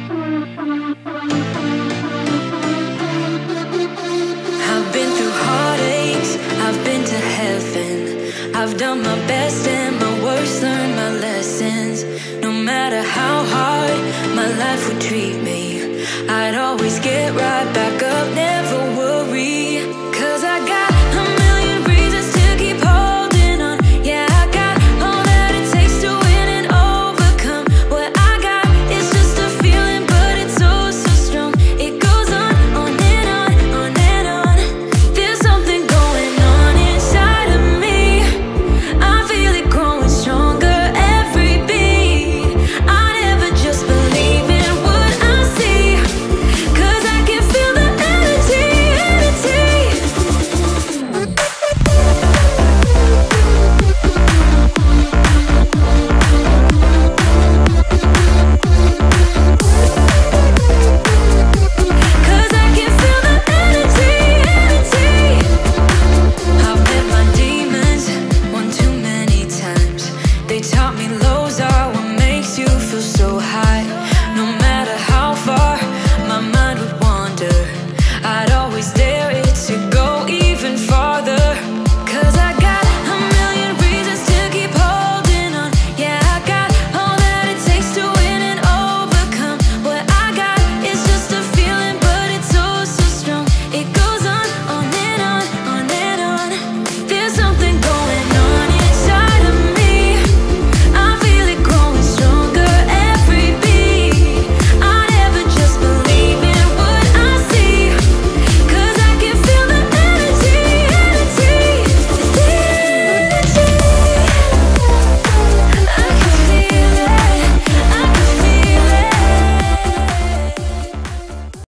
I've been through heartaches, I've been to heaven. I've done my best and my worst, learned my lessons. No matter how hard my life would treat me, I'd always get right back up, never worry.